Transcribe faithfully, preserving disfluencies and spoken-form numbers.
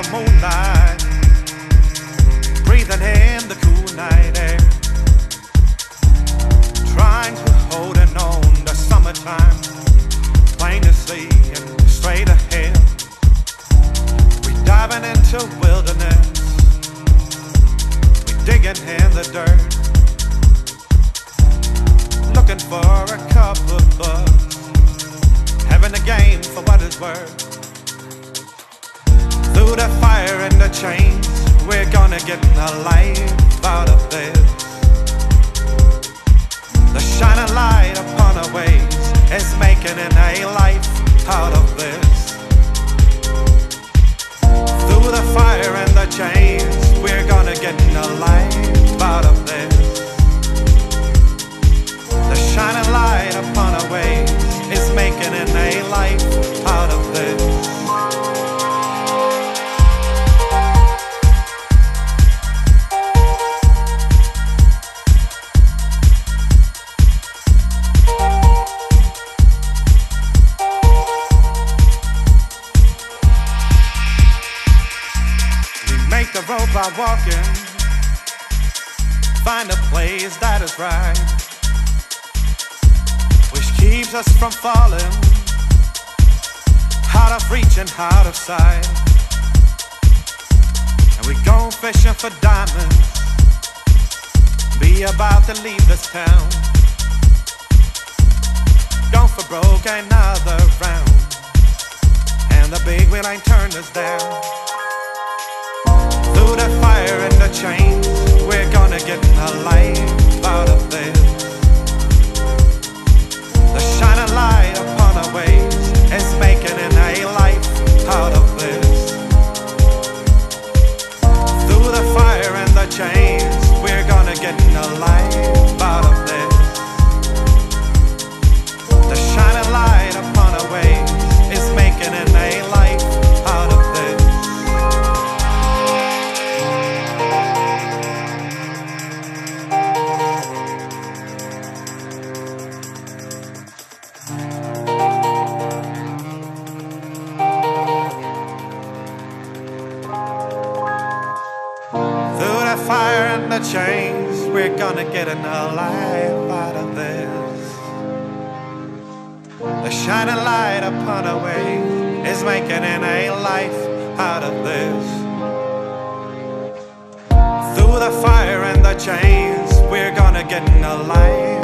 moonlight, breathing in the cool night air, trying to hold it on the summertime, plain to see and straight ahead. We diving into wilderness, we digging in the dirt, looking for a cup of bugs, having a game for what it's worth. Through the fire and the chains, we're gonna get a life out of this. The shining light upon our ways is making an a life out of this. Through the fire and the chains, we're gonna get a life out of this. The shining light upon our ways is making an a life out of this. Make the road by walking, find a place that is right, which keeps us from falling, out of reach and out of sight. And we go fishing for diamonds, be about to leave this town, gone for broke another round, and the big wheel ain't turned us down. Through the fire and the chains, we're gonna get a life out of this. The shining light upon our ways is making an a life out of this. Through the fire and the chains, we're gonna get a life out of this. The shining light upon our ways is making an a life out of this. Through the fire and the chains, we're gonna get a life out of this. The shining light upon our way is making an a life out of this. Through the fire and the chains, we're gonna get a life